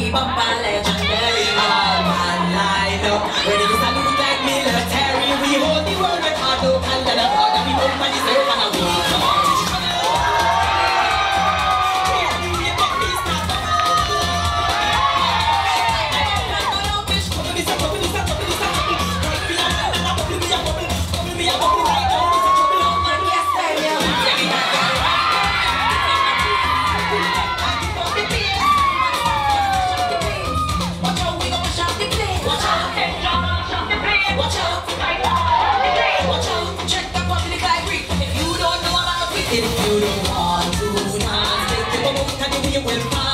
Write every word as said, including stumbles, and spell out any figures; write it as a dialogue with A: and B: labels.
A: we bumper legendary.
B: All man line up, ready to salute like military. We hold the world record, local and abroad, and we bump and deserve and a week. Come on. If you don't want to dance, take the boat and you will find.